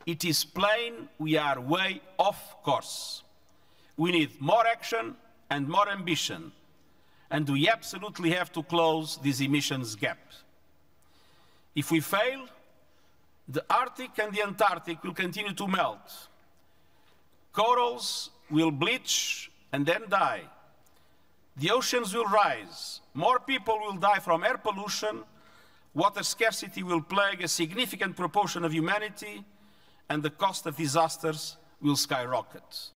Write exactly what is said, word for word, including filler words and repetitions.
it is plain we are way off course. We need more action and more ambition, and we absolutely have to close this emissions gap. If we fail, the Arctic and the Antarctic will continue to melt. Corals will bleach and then die. The oceans will rise. More people will die from air pollution. Water scarcity will plague a significant proportion of humanity, and the cost of disasters will skyrocket.